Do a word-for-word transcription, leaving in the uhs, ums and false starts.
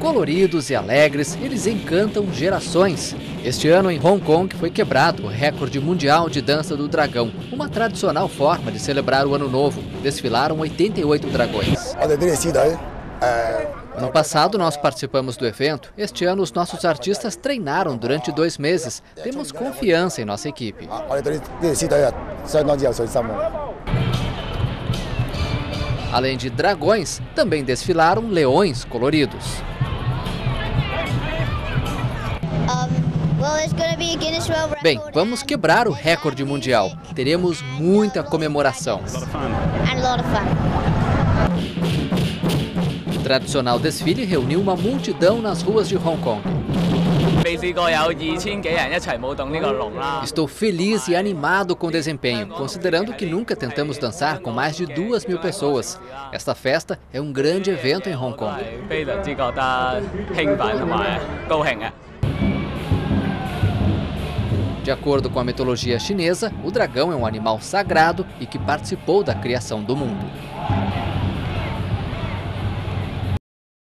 Coloridos e alegres, eles encantam gerações. Este ano, em Hong Kong, foi quebrado o recorde mundial de dança do dragão, uma tradicional forma de celebrar o Ano Novo. Desfilaram oitenta e oito dragões. Ano passado, nós participamos do evento. Este ano, os nossos artistas treinaram durante dois meses. Temos confiança em nossa equipe. Além de dragões, também desfilaram leões coloridos. Bem, vamos quebrar o recorde mundial. Teremos muita comemoração. O tradicional desfile reuniu uma multidão nas ruas de Hong Kong. Estou feliz e animado com o desempenho, considerando que nunca tentamos dançar com mais de duas mil pessoas. Esta festa é um grande evento em Hong Kong. De acordo com a mitologia chinesa, o dragão é um animal sagrado e que participou da criação do mundo.